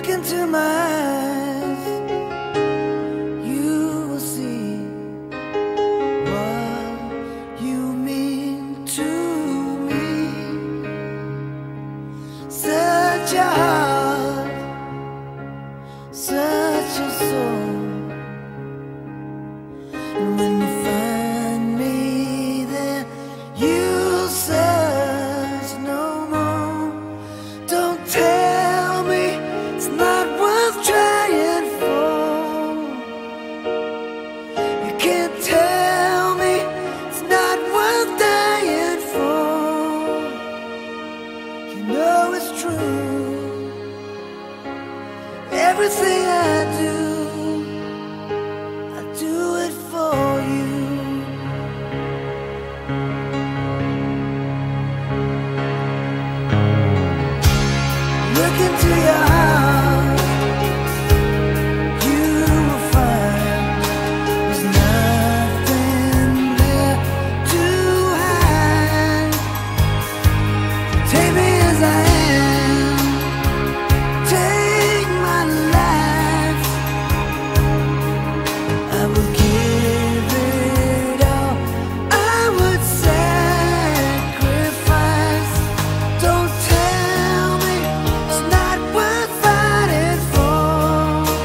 Look into my eyes, you will see what you mean to me. Such a heart, such a soul. And when you find me there, you'll search no more. Don't tell me it's not worth trying for. You can't tell me it's not worth dying for. You know it's true. Everything I do it for you. Look into your heart, you will find there's nothing there to hide. Take me as I am, take my life. I would give it all, I would sacrifice. Don't tell me it's not worth fighting for.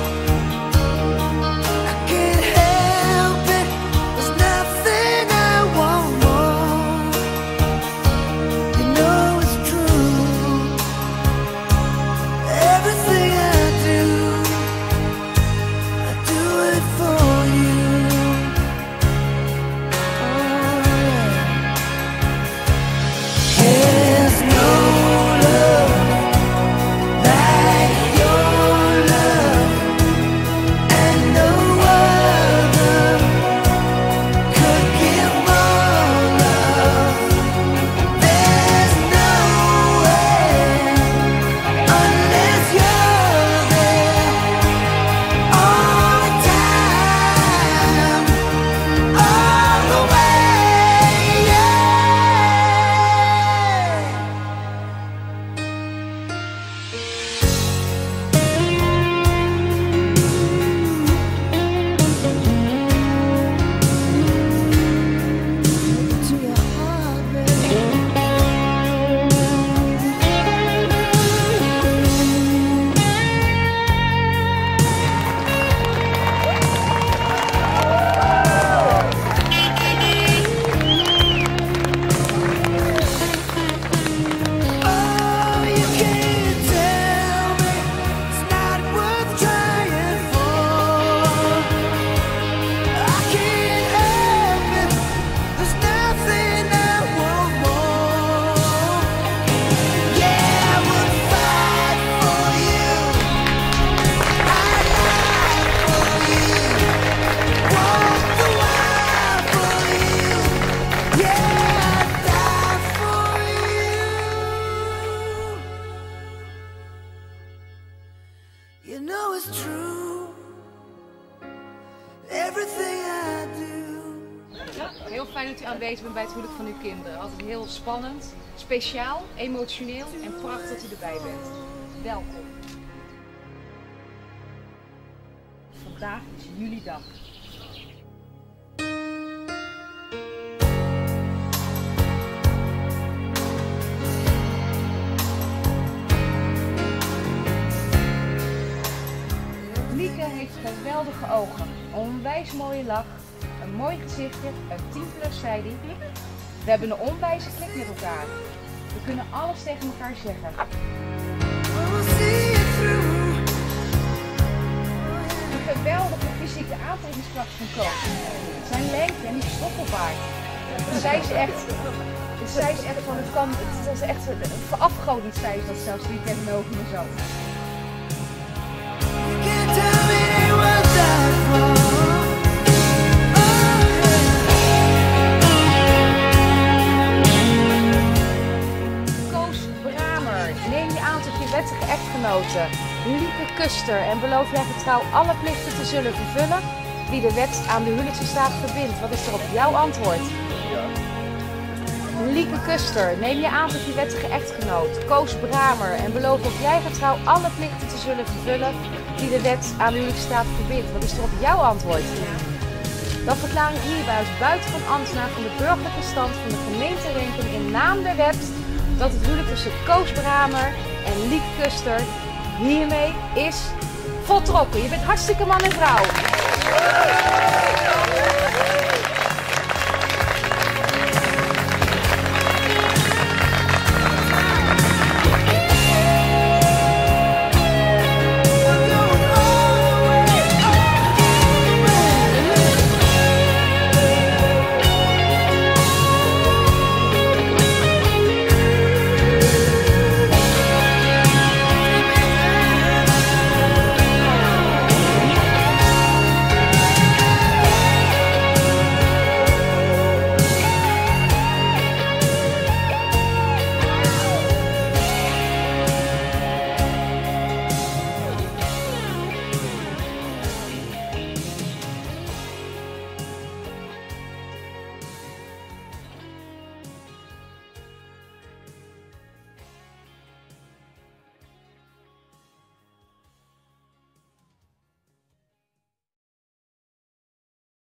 I can't help it, there's nothing I want more. You know it's true. Everything I do it for you. Oh yeah. There's no love like your love, and no other could give more love. There's no way unless you're there all the time, all the way, yeah. To your heart, baby. Oh, you can't tell me it's not worth trying for. I can't help it, there's nothing I want more. Yeah, I would fight for you, I'd lie for you, walk the wild for you. Yeah, I'd die for you. You know it's true. Everything I do. Ja, heel fijn dat u aanwezig bent bij het huwelijk van uw kinderen. Altijd heel spannend, speciaal, emotioneel en prachtig dat u erbij bent. Welkom. Vandaag is jullie dag. Lieke heeft geweldige ogen, een onwijs mooie lach, een mooi gezichtje, een 10+, zei hij. We hebben een onwijze klik met elkaar. We kunnen alles tegen elkaar zeggen. We'll see it through. Een geweldige fysieke aantrekkingskracht van Koos. Zijn lengte en die stoppelbaard. Zij is echt van het kan, het is echt verafgodend, zei ze dat zelfs die tegenover me zat. You can't tell me they will die for. Koos Bramer, neem je aan tot je wettige echtgenote, Lieke Kuster, en beloof jij getrouw alle plichten te zullen vervullen die de wet aan de huwelijksstaat verbindt. Wat is er op jouw antwoord? Ja. Lieke Kuster, neem je aan tot je wettige echtgenoot, Koos Bramer, en beloof ook jij getrouw alle plichten te zullen vervullen die de wet aan huwelijksstaat verbiedt. Wat is erop jouw antwoord? Dan verklaar ik hierbij als buitengewoon ambtenaar van de burgerlijke stand van de gemeente Renkum in naam der wet dat het huwelijk tussen Koos Bramer en Lieke Kuster hiermee is voltrokken. Je bent hartstikke man en vrouw.